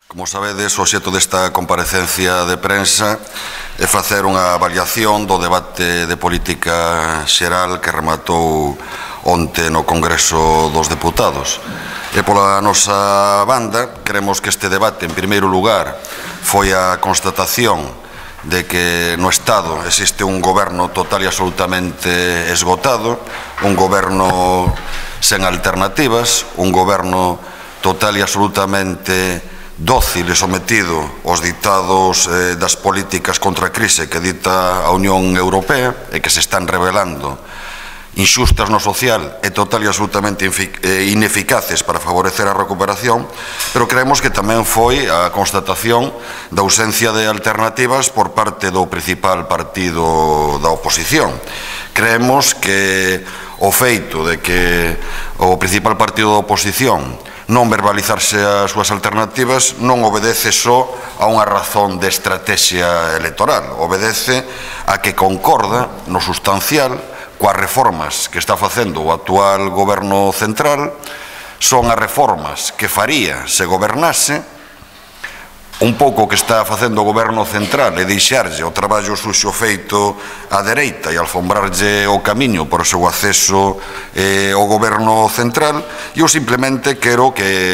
Como sabedes, o obxecto desta comparecencia de prensa é facer unha avaliación do debate de política xeral que rematou onte no Congreso dos Deputados. E pola nosa banda, queremos que este debate, en primeiro lugar, foi a constatación de que no Estado existe un goberno total e absolutamente esgotado, un goberno sen alternativas, un goberno total e absolutamente dócil e sometido aos ditados das políticas contra a crise que dita a Unión Europea e que se están revelando inxustas no social e total e absolutamente ineficaces para favorecer a recuperación, pero creemos que tamén foi a constatación da ausencia de alternativas por parte do principal partido da oposición. Creemos que o feito de que o principal partido da oposición non verbalizarse as súas alternativas non obedece só a unha razón de estrategia electoral, obedece a que concorda no sustancial coas reformas que está facendo o actual goberno central. Son as reformas que faría se gobernase. Un pouco que está facendo o goberno central é deixarlle o traballo suxo feito á dereita e alfombrarlle o camiño por o seu acceso ao goberno central. E eu simplemente quero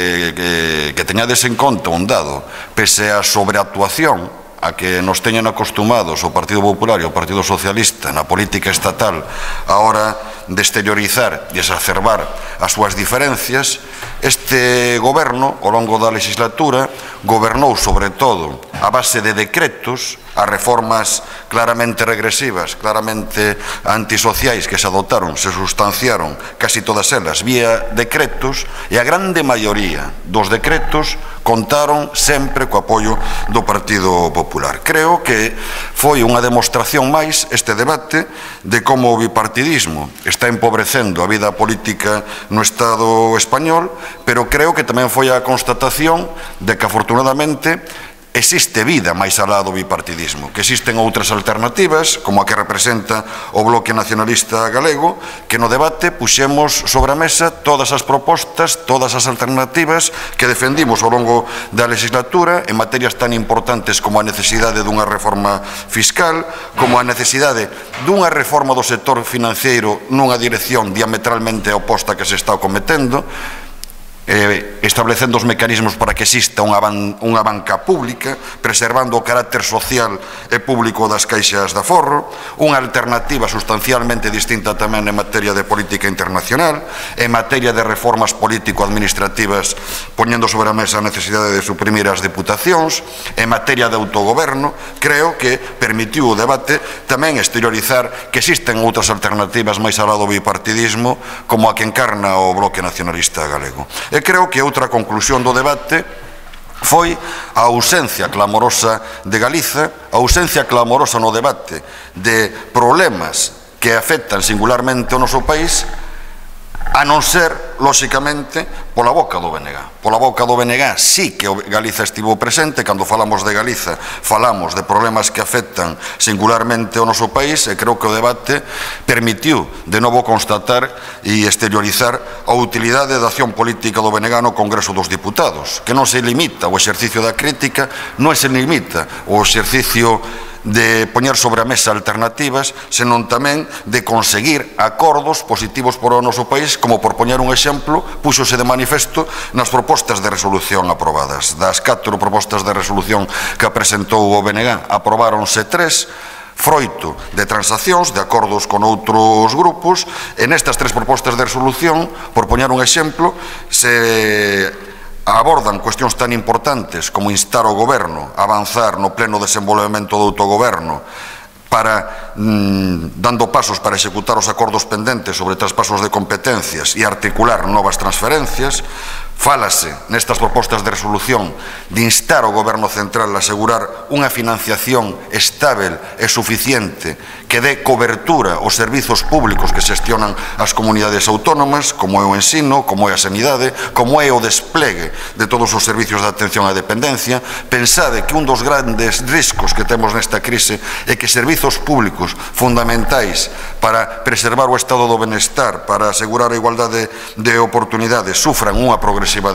que teñades en conta un dado, pese a sobreactuación a que nos teñen acostumados o Partido Popular e o Partido Socialista na política estatal a hora de exteriorizar e exacerbar as súas diferencias, este goberno, ao longo da legislatura, gobernou sobre todo a base de decretos, as reformas claramente regresivas, claramente antisociais que se adotaron, se sustanciaron casi todas elas vía decretos, e a grande maioría dos decretos contaron sempre co apoio do Partido Popular. Creo que foi unha demostración máis este debate de como o bipartidismo está empobrecendo a vida política no Estado español, pero creo que tamén foi a constatación de que afortunadamente existe vida máis alá do bipartidismo, que existen outras alternativas, como a que representa o Bloque Nacionalista Galego, que no debate puxemos sobre a mesa todas as propostas, todas as alternativas que defendimos ao longo da legislatura en materias tan importantes como a necesidade dunha reforma fiscal, como a necesidade dunha reforma do sector financeiro nunha dirección diametralmente oposta que se está cometendo, establecendo os mecanismos para que exista unha banca pública, preservando o carácter social e público das caixas de aforro, unha alternativa sustancialmente distinta tamén en materia de política internacional, en materia de reformas político-administrativas, poñendo sobre a mesa a necesidade de suprimir as diputacións, en materia de autogoberno. Creo que permitiu o debate tamén exteriorizar que existen outras alternativas máis alá do bipartidismo, como a que encarna o Bloque Nacionalista Galego. E creo que outra conclusión do debate foi a ausencia clamorosa de Galiza, a ausencia clamorosa no debate de problemas que afectan singularmente o noso país, a non ser, lóxicamente, pola boca do BNG. Pola boca do BNG sí que Galiza estivo presente. Cando falamos de Galiza, falamos de problemas que afectan singularmente o noso país, e creo que o debate permitiu de novo constatar e exteriorizar a utilidade da acción política do BNG no Congreso dos Diputados, que non se limita ao exercicio da crítica, non se limita ao exercicio de poñer sobre a mesa alternativas, senón tamén de conseguir acordos positivos para o noso país, como por poñer un exemplo, púxose de manifesto nas propostas de resolución aprobadas. Das 4 propostas de resolución que presentou o BNG, aprobáronse 3, froito de transaccións, de acordos con outros grupos. En estas 3 propostas de resolución, por poñer un exemplo, se abordan cuestións tan importantes como instar o goberno a avanzar no pleno desenvolvemento do autogoberno para dando pasos para executar os acordos pendentes sobre traspasos de competencias e articular novas transferencias. Fálase nestas propostas de resolución de instar o goberno central a asegurar unha financiación estável e suficiente que dé cobertura aos servizos públicos que xestionan as comunidades autónomas, como é o ensino, como é a sanidade, como é o desplegue de todos os servizos de atención á dependencia. Pensade que un dos grandes riscos que temos nesta crise é que servizos públicos fundamentais para preservar o estado do benestar, para asegurar a igualdade de oportunidades, sufran unha progresiva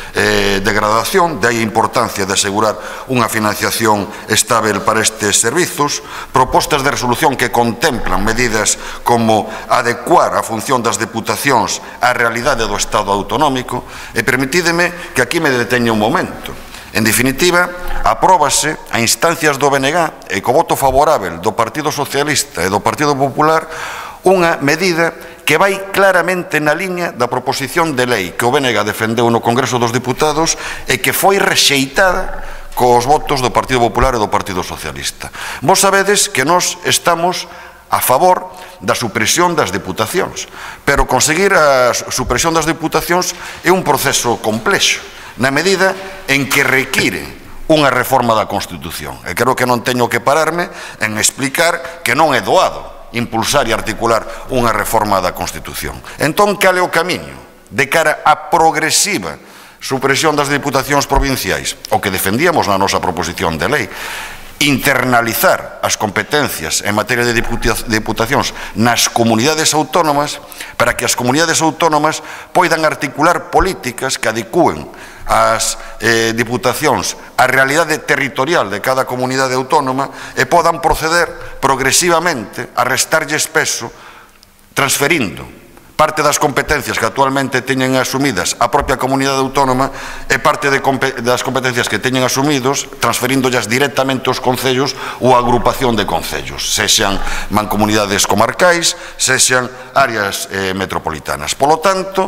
degradación. De aí a importancia de asegurar unha financiación estável para estes servizos. Propostas de resolución que contemplan medidas como adecuar a función das deputacións á realidade do Estado autonómico. E permitídeme que aquí me deteña un momento. En definitiva, apróbase a instancias do BNG e co voto favorável do Partido Socialista e do Partido Popular unha medida que vai claramente na liña da proposición de lei que o BNG defendeu no Congreso dos Diputados e que foi rexeitada cos votos do Partido Popular e do Partido Socialista. Vos sabedes que nós estamos a favor da supresión das deputacións, pero conseguir a supresión das deputacións é un proceso complexo, na medida en que require unha reforma da Constitución. E creo que non teño que pararme en explicar que non é doado impulsar e articular unha reforma da Constitución. Entón, cal é o camiño de cara á progresiva supresión das diputacións provinciais? O que defendíamos na nosa proposición de lei: internalizar as competencias en materia de diputacións nas comunidades autónomas, para que as comunidades autónomas poidan articular políticas que adecúen as diputacións á realidade territorial de cada comunidade autónoma e podan proceder progresivamente a restarlles peso, transferindo parte das competencias que actualmente teñen asumidas a propia comunidade autónoma e parte das competencias que teñen asumidos transferindollas directamente aos concellos ou a agrupación de concellos, sexan mancomunidades comarcais, sexan áreas metropolitanas. Polo tanto,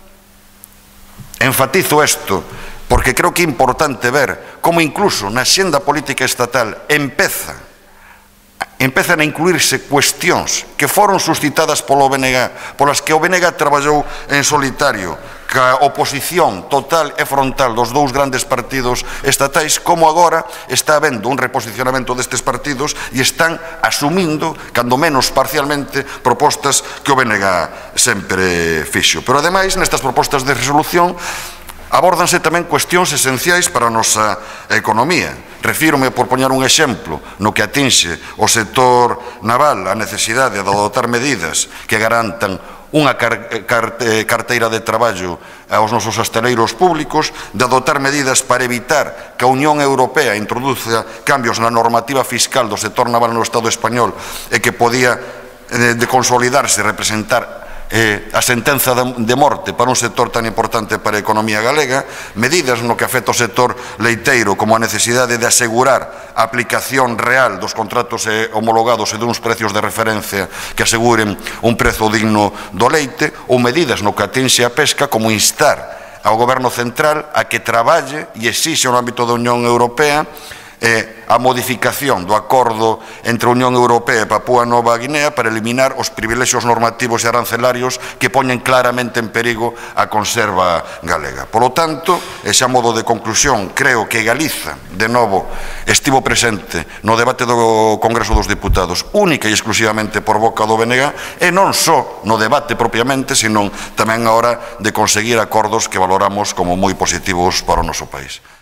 enfatizo isto porque creo que é importante ver como incluso na xenda política estatal empezan a incluirse cuestións que foron suscitadas polo BNG, polas que o BNG traballou en solitario, ca oposición total e frontal dos dous grandes partidos estatais, como agora está habendo un reposicionamento destes partidos e están asumindo, cando menos parcialmente, propostas que o BNG sempre fixo. Pero ademais, nestas propostas de resolución abórdanse tamén cuestións esenciais para a nosa economía. Refírome, por poñer un exemplo, no que atinxe o sector naval, a necesidade de adoptar medidas que garantan unha carteira de traballo aos nosos hostaleiros públicos, de adoptar medidas para evitar que a Unión Europea introduza cambios na normativa fiscal do sector naval no Estado español e que podía de consolidarse e representar a sentenza de morte para un sector tan importante para a economía galega. Medidas no que afecta ao sector leiteiro, como a necesidade de asegurar a aplicación real dos contratos homologados e duns precios de referencia que aseguren un prezo digno do leite, ou medidas no que atinxe a pesca, como instar ao Goberno central a que traballe e exixe no ámbito da Unión Europea a modificación do acordo entre a Unión Europea e Papúa Nova Guinea para eliminar os privilexios normativos e arancelarios que poñen claramente en perigo a conserva galega. Polo tanto, e xa a modo de conclusión, creo que Galiza, de novo, estivo presente no debate do Congreso dos Diputados única e exclusivamente por boca do BNG, e non só no debate propiamente, senón tamén a hora de conseguir acordos que valoramos como moi positivos para o noso país.